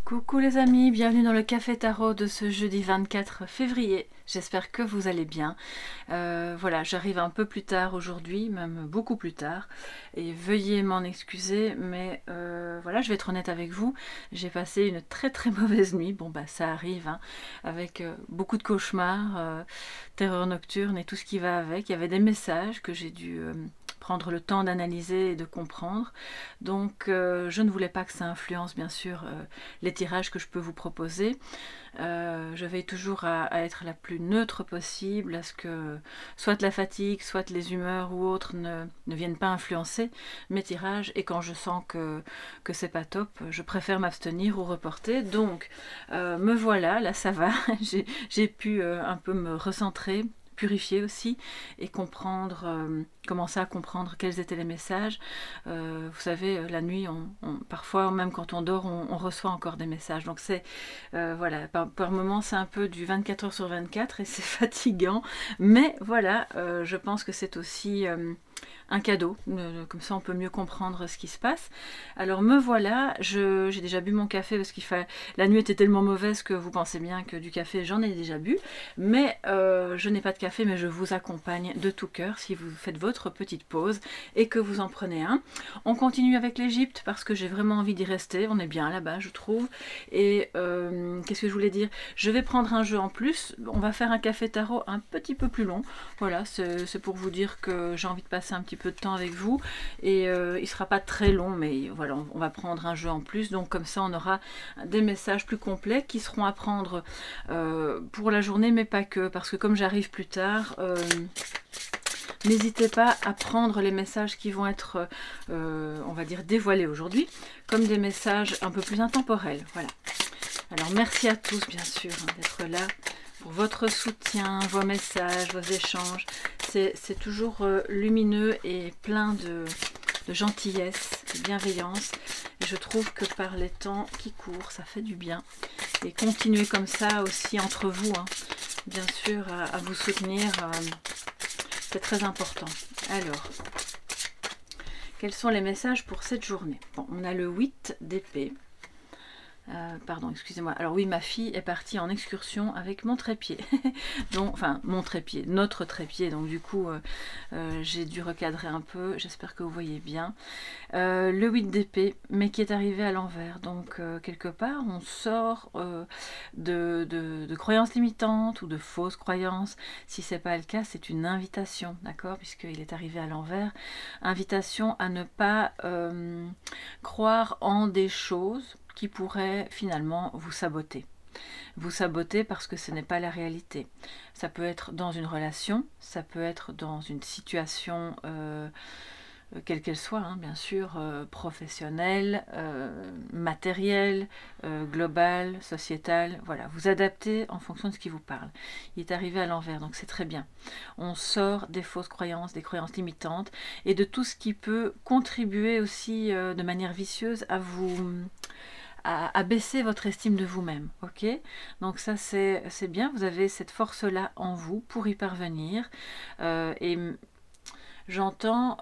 Coucou les amis, bienvenue dans le Café Tarot de ce jeudi 24 février. J'espère que vous allez bien. Voilà, j'arrive un peu plus tard aujourd'hui, même beaucoup plus tard. Et veuillez m'en excuser, mais voilà, je vais être honnête avec vous. J'ai passé une très mauvaise nuit. Bon bah ça arrive, hein, avec beaucoup de cauchemars, terreur nocturne et tout ce qui va avec. Il y avait des messages que j'ai dû prendre le temps d'analyser et de comprendre. Donc je ne voulais pas que ça influence bien sûr les tirages que je peux vous proposer. Je veille toujours à être la plus neutre possible, à ce que soit la fatigue, soit les humeurs ou autres ne viennent pas influencer mes tirages, et quand je sens que c'est pas top, je préfère m'abstenir ou reporter. Donc me voilà, là ça va, j'ai pu un peu me recentrer, purifier aussi, et comprendre, commencer à comprendre quels étaient les messages. Vous savez, la nuit, parfois même quand on dort, on reçoit encore des messages. Donc c'est, voilà, par moments c'est un peu du 24 heures sur 24 et c'est fatigant. Mais voilà, je pense que c'est aussi un cadeau, comme ça on peut mieux comprendre ce qui se passe. Alors me voilà, j'ai déjà bu mon café parce la nuit était tellement mauvaise que vous pensez bien que du café j'en ai déjà bu, mais je n'ai pas de café, mais je vous accompagne de tout cœur si vous faites votre petite pause et que vous en prenez un. On continue avec l'Égypte parce que j'ai vraiment envie d'y rester, on est bien là-bas je trouve. Et qu'est-ce que je voulais dire, je vais prendre un jeu en plus, on va faire un café tarot un petit peu plus long. Voilà, c'est pour vous dire que j'ai envie de passer un petit peu de temps avec vous, et il sera pas très long, mais voilà, on va prendre un jeu en plus, donc comme ça on aura des messages plus complets qui seront à prendre pour la journée, mais pas que, parce que comme j'arrive plus tard, n'hésitez pas à prendre les messages qui vont être, on va dire, dévoilés aujourd'hui, comme des messages un peu plus intemporels. Voilà. Alors merci à tous bien sûr d'être là, pour votre soutien, vos messages, vos échanges. C'est toujours lumineux et plein de gentillesse, de bienveillance. Et je trouve que par les temps qui courent, ça fait du bien. Et continuez comme ça aussi entre vous, hein. Bien sûr, à vous soutenir, c'est très important. Alors, quels sont les messages pour cette journée? Bon, on a le 8 d'épée. Pardon, excusez-moi. Alors oui, ma fille est partie en excursion avec mon trépied. Donc, enfin, mon trépied, notre trépied. Donc du coup, j'ai dû recadrer un peu. J'espère que vous voyez bien. Le 8 d'épée, mais qui est arrivé à l'envers. Donc quelque part, on sort de croyances limitantes ou de fausses croyances. Si c'est pas le cas, c'est une invitation, d'accord? Puisqu'il est arrivé à l'envers. Invitation à ne pas croire en des choses qui pourrait finalement vous saboter. Vous saboter parce que ce n'est pas la réalité. Ça peut être dans une relation, ça peut être dans une situation, quelle qu'elle soit, hein, bien sûr, professionnelle, matérielle, globale, sociétale. Voilà, vous adaptez en fonction de ce qui vous parle. Il est arrivé à l'envers, donc c'est très bien. On sort des fausses croyances, des croyances limitantes, et de tout ce qui peut contribuer aussi de manière vicieuse à vous... à baisser votre estime de vous-même, ok? Donc ça c'est bien, vous avez cette force-là en vous pour y parvenir, et j'entends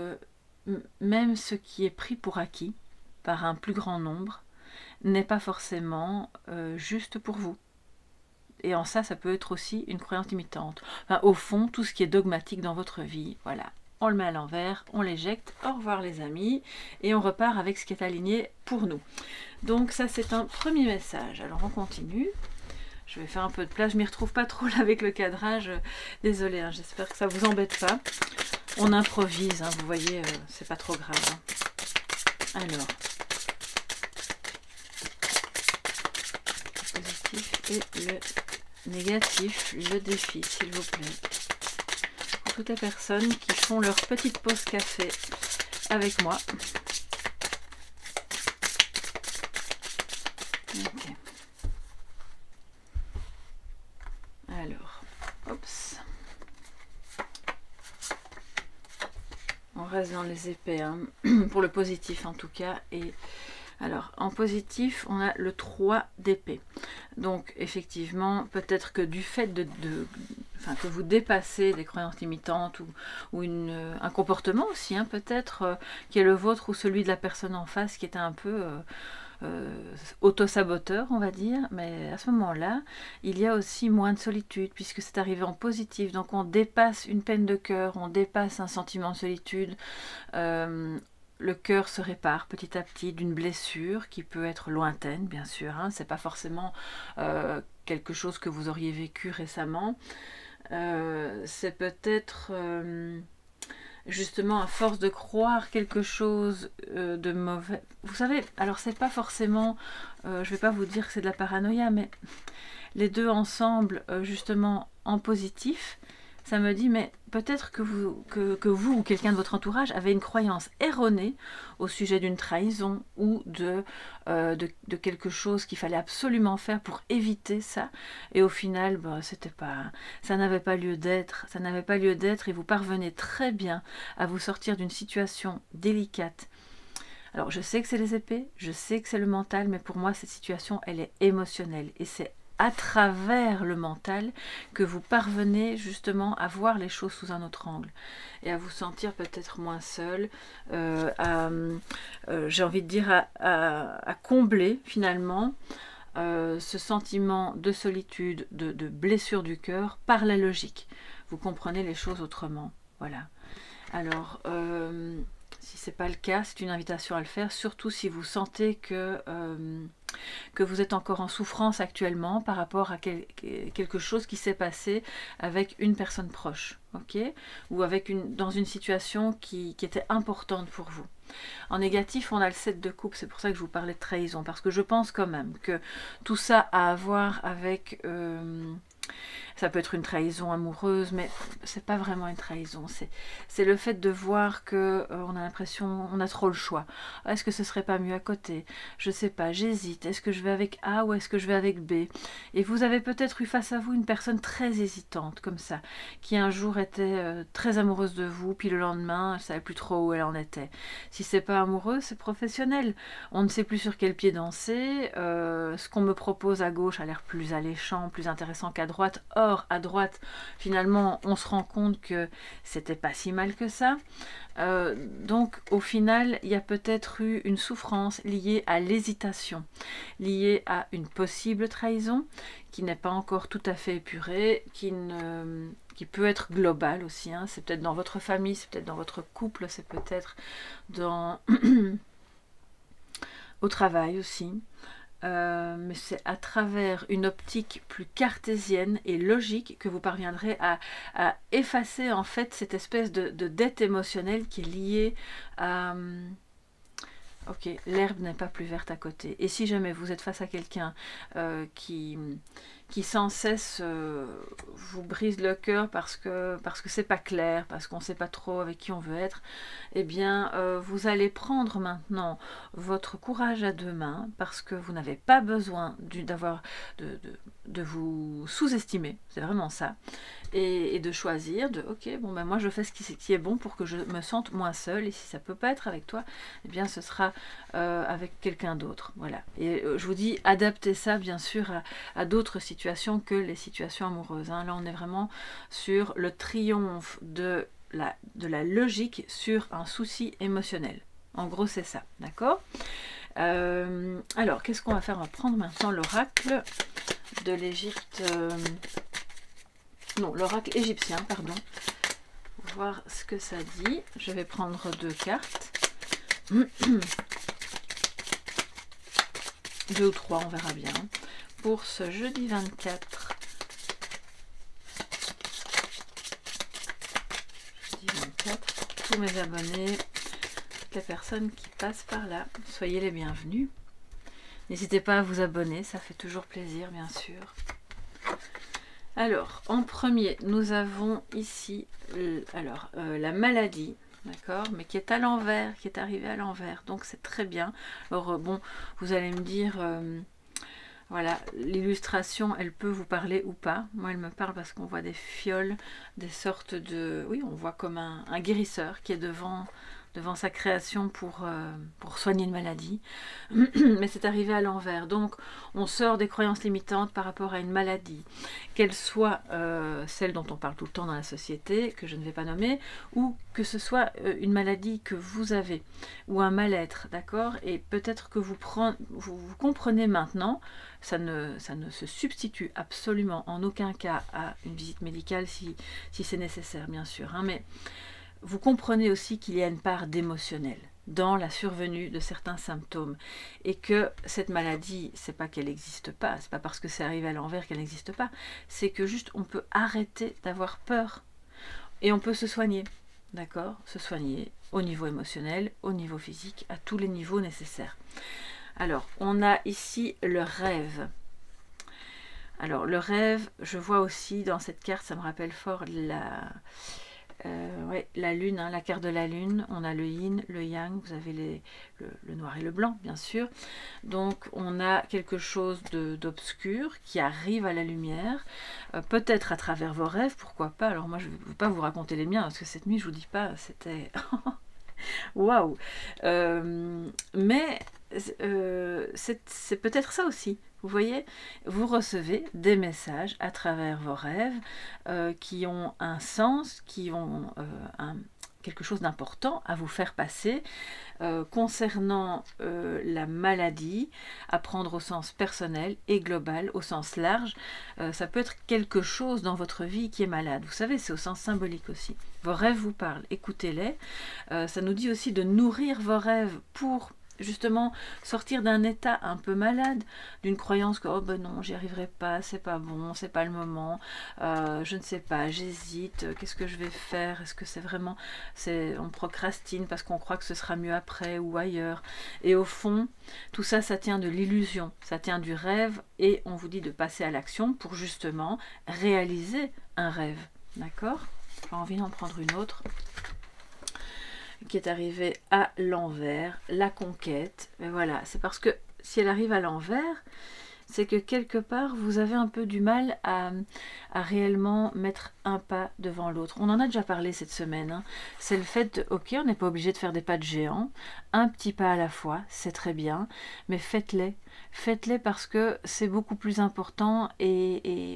même ce qui est pris pour acquis par un plus grand nombre n'est pas forcément juste pour vous. Et en ça, ça peut être aussi une croyance limitante. Enfin, au fond, tout ce qui est dogmatique dans votre vie, voilà. On le met à l'envers, on l'éjecte, au revoir les amis, et on repart avec ce qui est aligné pour nous. Donc ça c'est un premier message. Alors on continue. Je vais faire un peu de place, je m'y retrouve pas trop là avec le cadrage. Désolée, hein, j'espère que ça vous embête pas. On improvise, hein, vous voyez, c'est pas trop grave. Hein. Alors, le positif et le négatif, le défi, s'il vous plaît. Pour toutes les personnes qui font leur petite pause café avec moi. Okay. Alors, oups. On reste dans les épées, hein, pour le positif en tout cas. Et alors, en positif, on a le 3 d'épée. Donc, effectivement, peut-être que du fait que vous dépassez des croyances limitantes ou un comportement aussi, hein, peut-être, qui est le vôtre ou celui de la personne en face qui est un peu auto-saboteur, on va dire, mais à ce moment-là, il y a aussi moins de solitude, puisque c'est arrivé en positif, donc on dépasse une peine de cœur, on dépasse un sentiment de solitude, le cœur se répare petit à petit d'une blessure qui peut être lointaine, bien sûr, hein, c'est pas forcément quelque chose que vous auriez vécu récemment, c'est peut-être... justement à force de croire quelque chose de mauvais, vous savez, alors c'est pas forcément, je vais pas vous dire que c'est de la paranoïa, mais les deux ensemble, justement en positif, ça me dit, mais peut-être que vous ou quelqu'un de votre entourage avait une croyance erronée au sujet d'une trahison ou de quelque chose qu'il fallait absolument faire pour éviter ça. Et au final, bah, ça n'avait pas lieu d'être. Ça n'avait pas lieu d'être et vous parvenez très bien à vous sortir d'une situation délicate. Alors, je sais que c'est les épées, je sais que c'est le mental, mais pour moi, cette situation, elle est émotionnelle. Et c'est à travers le mental que vous parvenez justement à voir les choses sous un autre angle et à vous sentir peut-être moins seul, j'ai envie de dire à combler finalement ce sentiment de solitude, de blessure du cœur par la logique. Vous comprenez les choses autrement. Voilà. Alors, si ce n'est pas le cas, c'est une invitation à le faire, surtout si vous sentez que vous êtes encore en souffrance actuellement par rapport à quelque chose qui s'est passé avec une personne proche, ok, ou dans une situation qui était importante pour vous. En négatif, on a le 7 de coupe, c'est pour ça que je vous parlais de trahison, parce que je pense quand même que tout ça a à voir avec... ça peut être une trahison amoureuse, mais c'est pas vraiment une trahison. C'est le fait de voir que on a l'impression, on a trop le choix. Est-ce que ce serait pas mieux à côté? Je sais pas, j'hésite. Est-ce que je vais avec A ou est-ce que je vais avec B? Et vous avez peut-être eu face à vous une personne très hésitante, comme ça, qui un jour était très amoureuse de vous, puis le lendemain, elle savait plus trop où elle en était. Si c'est pas amoureux, c'est professionnel. On ne sait plus sur quel pied danser. Ce qu'on me propose à gauche a l'air plus alléchant, plus intéressant qu'à droite. Or, à droite, finalement, on se rend compte que c'était pas si mal que ça. Donc, au final, il y a peut-être eu une souffrance liée à l'hésitation, liée à une possible trahison qui n'est pas encore tout à fait épurée, qui peut être globale aussi. Hein. C'est peut-être dans votre famille, c'est peut-être dans votre couple, c'est peut-être au travail aussi. Mais c'est à travers une optique plus cartésienne et logique que vous parviendrez à effacer en fait cette espèce de dette émotionnelle qui est liée à... Ok, l'herbe n'est pas plus verte à côté. Et si jamais vous êtes face à quelqu'un qui sans cesse vous brise le cœur parce que c'est pas clair, parce qu'on ne sait pas trop avec qui on veut être, eh bien vous allez prendre maintenant votre courage à deux mains parce que vous n'avez pas besoin de vous sous-estimer, c'est vraiment ça, et de choisir ok, bon ben moi je fais ce qui est bon pour que je me sente moins seule, et si ça peut pas être avec toi, eh bien ce sera avec quelqu'un d'autre, voilà. Et je vous dis, adaptez ça bien sûr à d'autres situations que les situations amoureuses, hein. Là on est vraiment sur le triomphe de la logique sur un souci émotionnel, en gros c'est ça, d'accord. Alors qu'est-ce qu'on va faire? On va prendre maintenant l'oracle de l'Égypte, non, l'oracle égyptien, pardon, pour voir ce que ça dit. Je vais prendre deux cartes. Deux ou trois, on verra bien. Pour ce jeudi 24. Jeudi 24, tous mes abonnés, toutes les personnes qui passent par là, soyez les bienvenus. N'hésitez pas à vous abonner, ça fait toujours plaisir, bien sûr. Alors, en premier, nous avons ici la maladie, d'accord, mais qui est à l'envers, qui est arrivée à l'envers, donc c'est très bien. Alors bon, vous allez me dire, voilà, l'illustration, elle peut vous parler ou pas. Moi, elle me parle parce qu'on voit des fioles, des sortes de... Oui, on voit comme un guérisseur qui est devant devant sa création pour soigner une maladie, mais c'est arrivé à l'envers. Donc on sort des croyances limitantes par rapport à une maladie, qu'elle soit celle dont on parle tout le temps dans la société, que je ne vais pas nommer, ou que ce soit une maladie que vous avez, ou un mal-être, d'accord? Et peut-être que vous comprenez maintenant, ça ne se substitue absolument en aucun cas à une visite médicale si c'est nécessaire, bien sûr, hein, mais vous comprenez aussi qu'il y a une part d'émotionnel dans la survenue de certains symptômes et que cette maladie, c'est pas qu'elle n'existe pas, c'est pas parce que c'est arrivé à l'envers qu'elle n'existe pas, c'est que juste on peut arrêter d'avoir peur et on peut se soigner, d'accord? Se soigner au niveau émotionnel, au niveau physique, à tous les niveaux nécessaires. Alors, on a ici le rêve. Alors, le rêve, je vois aussi dans cette carte, ça me rappelle fort la lune, hein, la carte de la lune. On a le yin, le yang, vous avez le noir et le blanc, bien sûr. Donc, on a quelque chose d'obscur qui arrive à la lumière, peut-être à travers vos rêves, pourquoi pas. Alors, moi, je ne vais pas vous raconter les miens, parce que cette nuit, je vous dis pas, c'était... Waouh! Mais c'est peut-être ça aussi. Vous voyez, vous recevez des messages à travers vos rêves qui ont un sens, qui ont quelque chose d'important à vous faire passer concernant la maladie, à prendre au sens personnel et global, au sens large. Ça peut être quelque chose dans votre vie qui est malade. Vous savez, c'est au sens symbolique aussi. Vos rêves vous parlent, écoutez-les. Ça nous dit aussi de nourrir vos rêves pour justement sortir d'un état un peu malade, d'une croyance que oh ben non, j'y arriverai pas, c'est pas bon, c'est pas le moment, je ne sais pas, j'hésite, qu'est-ce que je vais faire, est-ce que c'est vraiment, on procrastine parce qu'on croit que ce sera mieux après ou ailleurs, et au fond tout ça, ça tient de l'illusion, ça tient du rêve, et on vous dit de passer à l'action pour justement réaliser un rêve, d'accord? J'ai envie d'en prendre une autre qui est arrivée à l'envers, la conquête. Mais voilà, c'est parce que si elle arrive à l'envers, c'est que quelque part, vous avez un peu du mal à réellement mettre un pas devant l'autre. On en a déjà parlé cette semaine. Hein. C'est le fait de, ok, on n'est pas obligé de faire des pas de géant, un petit pas à la fois, c'est très bien, mais faites-les. Faites-les parce que c'est beaucoup plus important et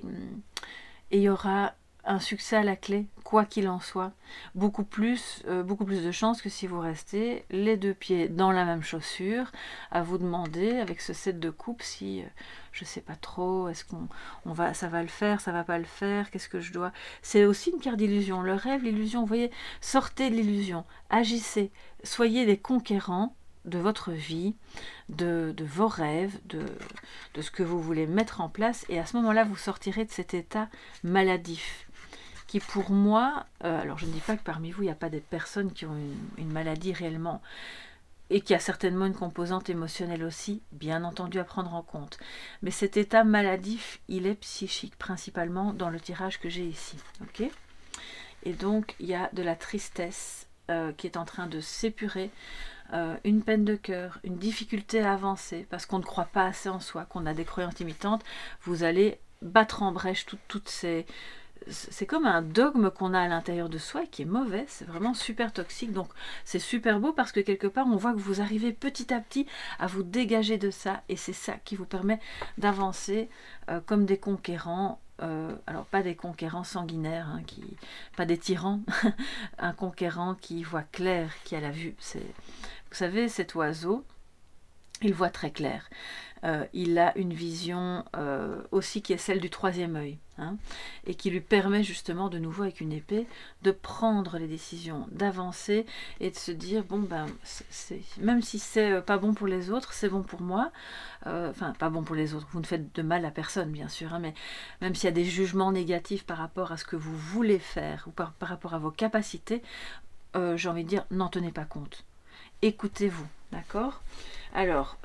il y aura un succès à la clé, quoi qu'il en soit. Beaucoup plus de chances que si vous restez les deux pieds dans la même chaussure, à vous demander avec ce set de coupe si, je sais pas trop, est-ce ça va le faire, ça va pas le faire, qu'est-ce que je dois... C'est aussi une carte d'illusion. Le rêve, l'illusion, vous voyez, sortez de l'illusion, agissez, soyez des conquérants de votre vie, de vos rêves, de ce que vous voulez mettre en place, et à ce moment-là, vous sortirez de cet état maladif qui pour moi, alors je ne dis pas que parmi vous, il n'y a pas des personnes qui ont une maladie réellement, et qui a certainement une composante émotionnelle aussi, bien entendu à prendre en compte. Mais cet état maladif, il est psychique, principalement dans le tirage que j'ai ici. Okay, et donc, il y a de la tristesse qui est en train de s'épurer, une peine de cœur, une difficulté à avancer, parce qu'on ne croit pas assez en soi, qu'on a des croyances limitantes. Vous allez battre en brèche toutes ces... C'est comme un dogme qu'on a à l'intérieur de soi qui est mauvais, c'est vraiment super toxique. Donc c'est super beau parce que quelque part on voit que vous arrivez petit à petit à vous dégager de ça, et c'est ça qui vous permet d'avancer comme des conquérants. Alors pas des conquérants sanguinaires, hein, pas des tyrans, un conquérant qui voit clair, qui a la vue. Vous savez, cet oiseau, il voit très clair. Il a une vision aussi qui est celle du troisième œil, hein, et qui lui permet justement de nouveau avec une épée de prendre les décisions, d'avancer et de se dire bon ben même si c'est pas bon pour les autres, c'est bon pour moi. Enfin pas bon pour les autres, vous ne faites de mal à personne bien sûr, hein, mais même s'il y a des jugements négatifs par rapport à ce que vous voulez faire ou par rapport à vos capacités, j'ai envie de dire n'en tenez pas compte. Écoutez-vous, d'accord? Alors,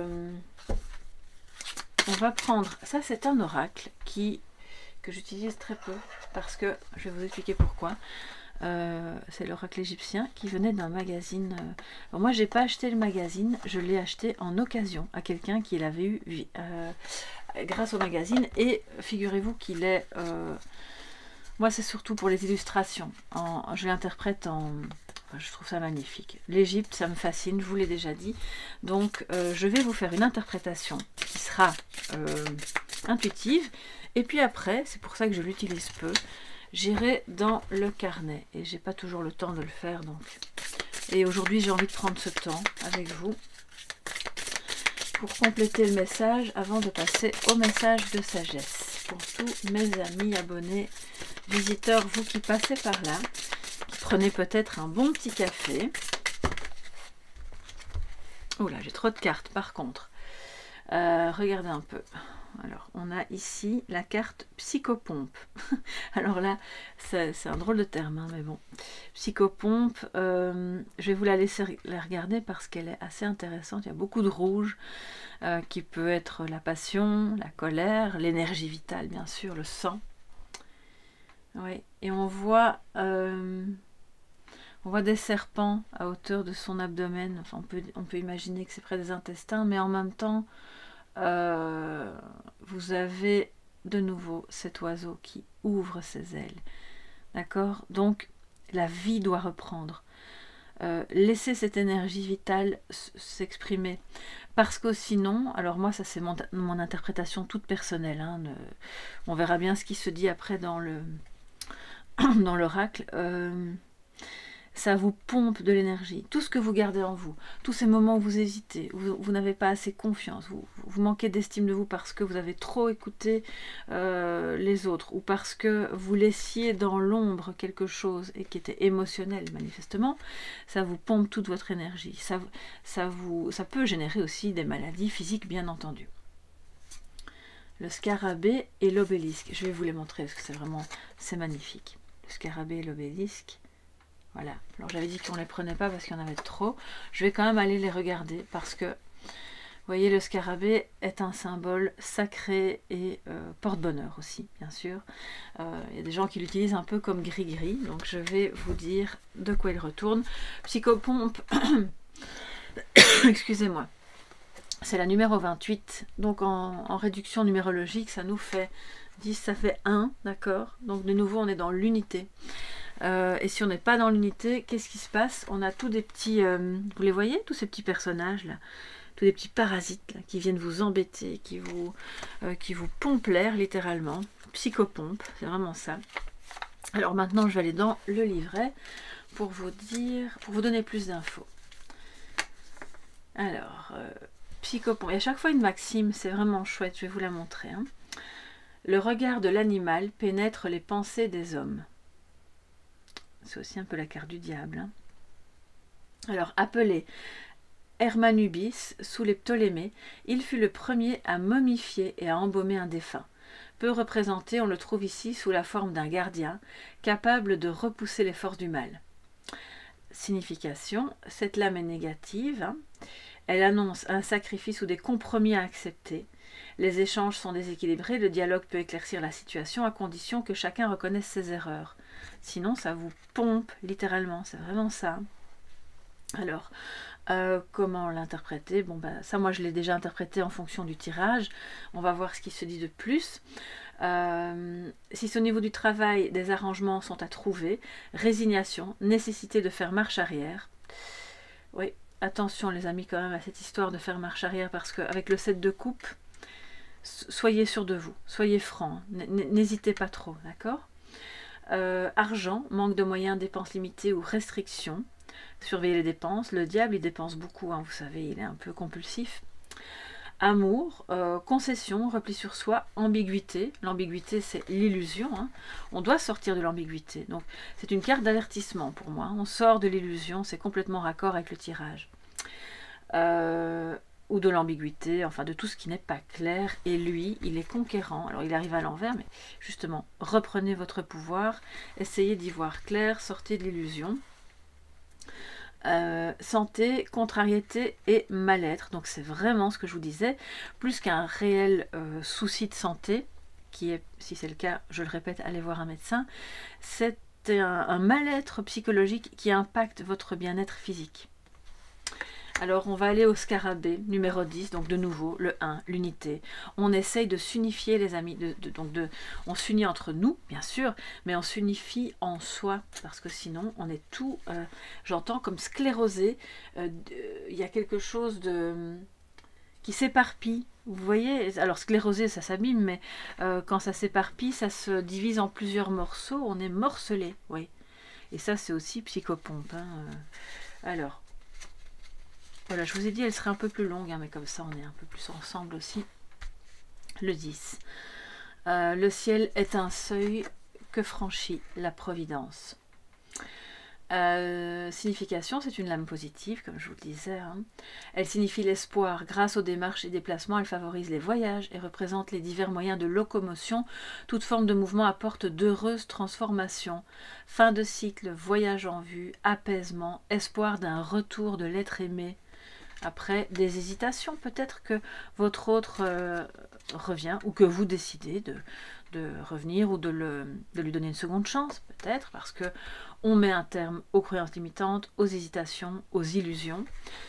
on va prendre, ça c'est un oracle que j'utilise très peu, parce que, je vais vous expliquer pourquoi. C'est l'oracle égyptien qui venait d'un magazine. Alors moi j'ai pas acheté le magazine, je l'ai acheté en occasion à quelqu'un qui l'avait eu grâce au magazine, et figurez-vous qu'il est... moi c'est surtout pour les illustrations, je l'interprète Enfin, je trouve ça magnifique. L'Égypte, ça me fascine, je vous l'ai déjà dit. Donc, je vais vous faire une interprétation qui sera intuitive. Et puis après, c'est pour ça que je l'utilise peu, j'irai dans le carnet. Et j'ai pas toujours le temps de le faire, donc. Et aujourd'hui, j'ai envie de prendre ce temps avec vous pour compléter le message avant de passer au message de sagesse. Pour tous mes amis, abonnés, visiteurs, vous qui passez par là, qui prenez peut-être un bon petit café. Oh là, j'ai trop de cartes par contre. Regardez un peu. Alors, on a ici la carte psychopompe. Alors là, c'est un drôle de terme, hein, mais bon. Psychopompe, je vais vous la laisser la regarder parce qu'elle est assez intéressante. Il y a beaucoup de rouge qui peut être la passion, la colère, l'énergie vitale, bien sûr, le sang. Oui, et on voit des serpents à hauteur de son abdomen. Enfin, on peut imaginer que c'est près des intestins, mais en même temps, vous avez de nouveau cet oiseau qui ouvre ses ailes. D'accord? Donc, la vie doit reprendre. Laissez cette énergie vitale s'exprimer. Parce que sinon, alors moi, ça c'est mon interprétation toute personnelle. Hein, on verra bien ce qui se dit après dans l'oracle. Ça vous pompe de l'énergie, tout ce que vous gardez en vous, tous ces moments où vous hésitez, où vous n'avez pas assez confiance, vous manquez d'estime de vous parce que vous avez trop écouté les autres, ou parce que vous laissiez dans l'ombre quelque chose et qui était émotionnel manifestement, ça vous pompe toute votre énergie. Ça peut générer aussi des maladies physiques, bien entendu. Le scarabée et l'obélisque, je vais vous les montrer parce que c'est magnifique. Le scarabée et l'obélisque. Voilà, alors j'avais dit qu'on ne les prenait pas parce qu'il y en avait trop. Je vais quand même aller les regarder parce que, vous voyez, le scarabée est un symbole sacré et porte-bonheur aussi, bien sûr. Il y a des gens qui l'utilisent un peu comme gris-gris, donc je vais vous dire de quoi il retourne. Psychopompe, excusez-moi, c'est la numéro 28, donc en réduction numérologique, ça nous fait 10, ça fait 1, d'accord? Donc de nouveau, on est dans l'unité. Et si on n'est pas dans l'unité, qu'est-ce qui se passe? On a tous des petits, vous les voyez, tous ces petits personnages là, tous des petits parasites là, qui viennent vous embêter, qui vous pompent l'air littéralement. Psychopompe, c'est vraiment ça. Alors maintenant, je vais aller dans le livret pour vous donner plus d'infos. Alors, psychopompe, et à chaque fois une maxime, c'est vraiment chouette, je vais vous la montrer. Hein. Le regard de l'animal pénètre les pensées des hommes. C'est aussi un peu la carte du diable. Hein. Alors, appelé Hermanubis sous les Ptolémées, il fut le premier à momifier et à embaumer un défunt. Peu représenté, on le trouve ici sous la forme d'un gardien, capable de repousser les forces du mal. Signification, cette lame est négative. Hein. Elle annonce un sacrifice ou des compromis à accepter. Les échanges sont déséquilibrés, le dialogue peut éclaircir la situation à condition que chacun reconnaisse ses erreurs. Sinon, ça vous pompe, littéralement, c'est vraiment ça. Alors, comment l'interpréter? Bon, ben, ça, moi, je l'ai déjà interprété en fonction du tirage. On va voir ce qui se dit de plus. Si c'est au niveau du travail, des arrangements sont à trouver. Résignation, nécessité de faire marche arrière. Oui, attention, les amis, quand même, à cette histoire de faire marche arrière, parce qu'avec le 7 de coupe, soyez sûr de vous, soyez franc, n'hésitez pas trop, d'accord? Argent, manque de moyens, dépenses limitées ou restrictions. Surveillez les dépenses. Le diable, il dépense beaucoup, hein, vous savez, il est un peu compulsif. Amour, concession, repli sur soi, ambiguïté. L'ambiguïté, c'est l'illusion. Hein. On doit sortir de l'ambiguïté. Donc, c'est une carte d'avertissement pour moi. On sort de l'illusion, c'est complètement raccord avec le tirage. Ou de l'ambiguïté, enfin de tout ce qui n'est pas clair, et lui, il est conquérant. Alors il arrive à l'envers, mais justement, reprenez votre pouvoir, essayez d'y voir clair, sortez de l'illusion. Santé, contrariété et mal-être, donc c'est vraiment ce que je vous disais, plus qu'un réel souci de santé, qui est, si c'est le cas, je le répète, allez voir un médecin, c'est un mal-être psychologique qui impacte votre bien-être physique. Alors on va aller au scarabée numéro 10, donc de nouveau le 1, l'unité. On essaye de s'unifier les amis, on s'unit entre nous bien sûr, mais on s'unifie en soi, parce que sinon on est tout, j'entends comme sclérosé, il y a quelque chose qui s'éparpille. Vous voyez, alors sclérosé ça s'abîme, mais quand ça s'éparpille, ça se divise en plusieurs morceaux, on est morcelé, oui. Et ça c'est aussi psychopompe. Hein. Alors, voilà, je vous ai dit, elle serait un peu plus longue, hein, mais comme ça, on est un peu plus ensemble aussi. Le 10. Le ciel est un seuil que franchit la providence. Signification, c'est une lame positive, comme je vous le disais. Hein. Elle signifie l'espoir. Grâce aux démarches et déplacements, elle favorise les voyages et représente les divers moyens de locomotion. Toute forme de mouvement apporte d'heureuses transformations. Fin de cycle, voyage en vue, apaisement, espoir d'un retour de l'être aimé. Après des hésitations, peut-être que votre autre revient, ou que vous décidez de revenir, ou de lui donner une seconde chance, peut-être, parce que on met un terme aux croyances limitantes, aux hésitations, aux illusions.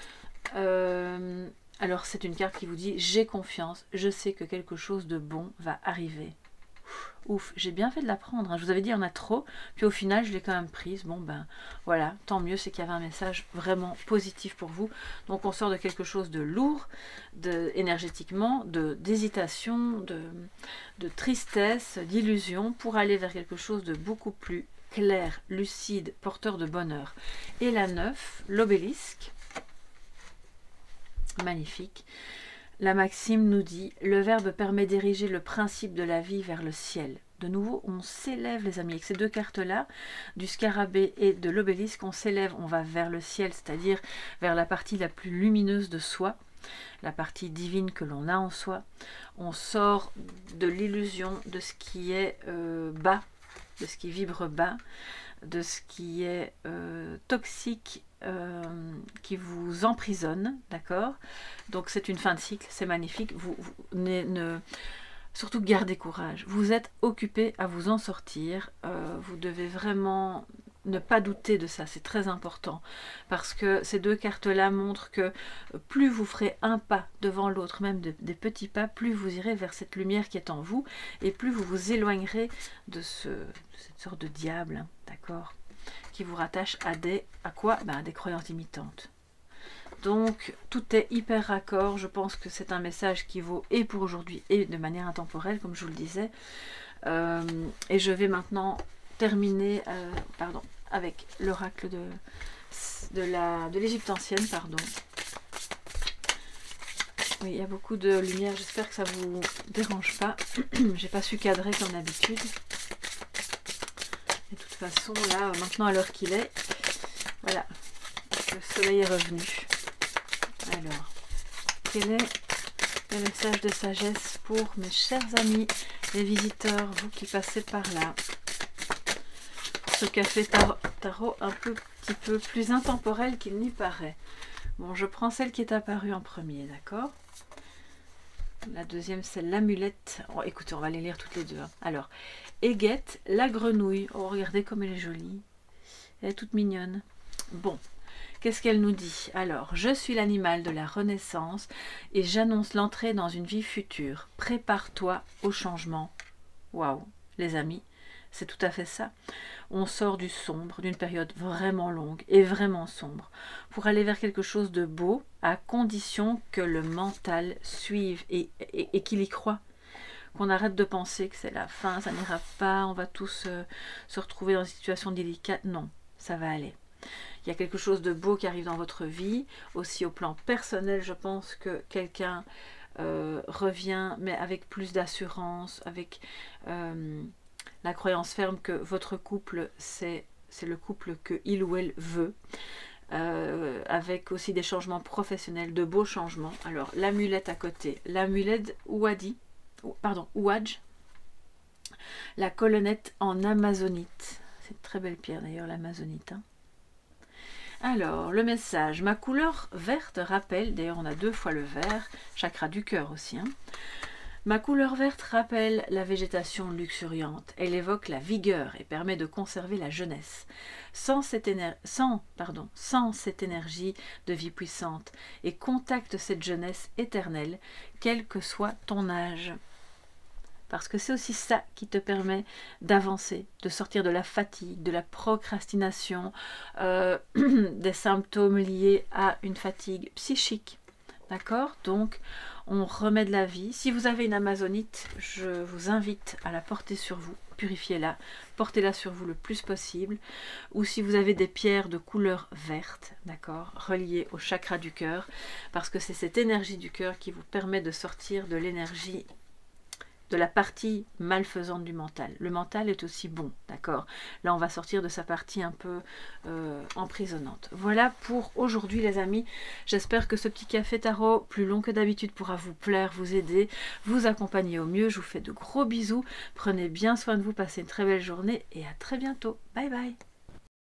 Alors c'est une carte qui vous dit « J'ai confiance, je sais que quelque chose de bon va arriver ». Ouf, j'ai bien fait de la prendre, hein. Je vous avais dit il y en a trop, puis au final je l'ai quand même prise. Bon ben voilà, tant mieux, c'est qu'il y avait un message vraiment positif pour vous. Donc on sort de quelque chose de lourd, énergétiquement, d'hésitation, de tristesse, d'illusion, pour aller vers quelque chose de beaucoup plus clair, lucide, porteur de bonheur. Et la 9, l'obélisque, magnifique. La maxime nous dit, le verbe permet d'ériger le principe de la vie vers le ciel. De nouveau, on s'élève les amis, avec ces deux cartes-là, du scarabée et de l'obélisque, on s'élève, on va vers le ciel, c'est-à-dire vers la partie la plus lumineuse de soi, la partie divine que l'on a en soi. On sort de l'illusion de ce qui est bas, de ce qui vibre bas, de ce qui est toxique, qui vous emprisonne, d'accord? Donc c'est une fin de cycle, c'est magnifique. Surtout gardez courage. Vous êtes occupé à vous en sortir. Vous devez vraiment ne pas douter de ça, c'est très important. Parce que ces deux cartes-là montrent que plus vous ferez un pas devant l'autre, même des petits pas, plus vous irez vers cette lumière qui est en vous, et plus vous vous éloignerez de cette sorte de diable, hein, d'accord, qui vous rattache à quoi? Ben, à des croyances limitantes. Donc tout est hyper raccord. Je pense que c'est un message qui vaut et pour aujourd'hui et de manière intemporelle, comme je vous le disais. Et je vais maintenant terminer avec l'oracle de l'Égypte ancienne. Oui, il y a beaucoup de lumière, j'espère que ça ne vous dérange pas. J'ai pas su cadrer comme d'habitude. De toute façon, là, maintenant à l'heure qu'il est, voilà, le soleil est revenu. Alors, quel est le message de sagesse pour mes chers amis, les visiteurs, vous qui passez par là, pour ce café tarot un petit peu plus intemporel qu'il n'y paraît. Bon, je prends celle qui est apparue en premier, d'accord? La deuxième, c'est l'amulette. Oh, écoutez, on va les lire toutes les deux. Hein. Alors, Aiguette, la grenouille. Oh, regardez comme elle est jolie. Elle est toute mignonne. Bon, qu'est-ce qu'elle nous dit? Alors, je suis l'animal de la renaissance et j'annonce l'entrée dans une vie future. Prépare-toi au changement. Waouh, les amis, c'est tout à fait ça. On sort du sombre, d'une période vraiment longue et vraiment sombre, pour aller vers quelque chose de beau, à condition que le mental suive et qu'il y croit. Qu'on arrête de penser que c'est la fin, ça n'ira pas, on va tous se retrouver dans une situation délicate. Non, ça va aller. Il y a quelque chose de beau qui arrive dans votre vie. Aussi au plan personnel, je pense que quelqu'un revient, mais avec plus d'assurance, avec la croyance ferme que votre couple, c'est le couple qu'il ou elle veut. Avec aussi des changements professionnels, de beaux changements. Alors, l'amulette à côté. L'amulette Ouadj. La colonnette en amazonite. C'est une très belle pierre d'ailleurs, l'amazonite. Hein. Alors, le message. Ma couleur verte rappelle, d'ailleurs on a 2 fois le vert, chakra du cœur aussi. Hein. Ma couleur verte rappelle la végétation luxuriante. Elle évoque la vigueur et permet de conserver la jeunesse. Sans cette énergie de vie puissante et contacte cette jeunesse éternelle, quel que soit ton âge. Parce que c'est aussi ça qui te permet d'avancer, de sortir de la fatigue, de la procrastination, des symptômes liés à une fatigue psychique. D'accord? Donc, on remet de la vie. Si vous avez une amazonite, je vous invite à la porter sur vous. Purifiez-la, portez-la sur vous le plus possible. Ou si vous avez des pierres de couleur verte, d'accord, reliées au chakra du cœur, parce que c'est cette énergie du cœur qui vous permet de sortir de l'énergie de la partie malfaisante du mental. Le mental est aussi bon, d'accord? Là, on va sortir de sa partie un peu emprisonnante. Voilà pour aujourd'hui, les amis. J'espère que ce petit café tarot, plus long que d'habitude, pourra vous plaire, vous aider, vous accompagner au mieux. Je vous fais de gros bisous. Prenez bien soin de vous, passez une très belle journée et à très bientôt. Bye bye!